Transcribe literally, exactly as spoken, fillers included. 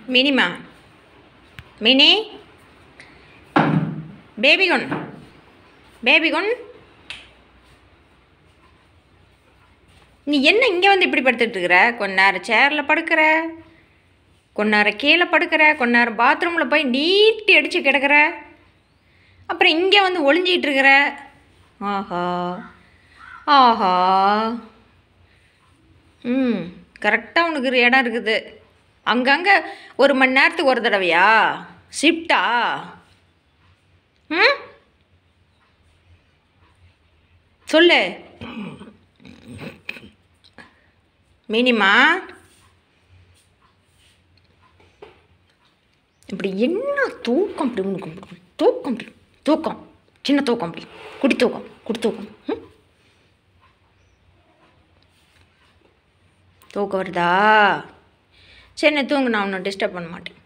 Minima mini baby கொன் baby கொன் நீ என்ன இங்கே வந்து இப்படி படுத்துட்டு இருக்கிற? கொஞ்ச நேரம் சேரில் படுக்கிற, கொஞ்ச நேரம் கீழே படுக்கிற, கொஞ்ச நேரம் பாத்ரூமில் போய் நீட்டி அடித்து கிடக்கிற, அப்புறம் இங்கே வந்து ஒளிஞ்சிக்கிட்டு இருக்கிற. ஆஹா ஆஹா ம் கரெக்டாக உனக்கு இடம் இருக்குது. அங்கங்கே ஒரு மணி நேரத்துக்கு ஒரு தடவையா ஷிஃப்டா? ம் சொல்லு மினிமா. இப்படி என்ன தூக்கம் அப்படி உனக்கு? தூக்கம் அப்படி தூக்கம் சின்ன தூக்கம் அப்படி குடி தூக்கம் குடி தூக்கம். ம் தூக்கம் வருதா? சரி நான் தூங்கு, நான் ஒன்றும் டிஸ்டர்ப் பண்ண மாட்டேன்.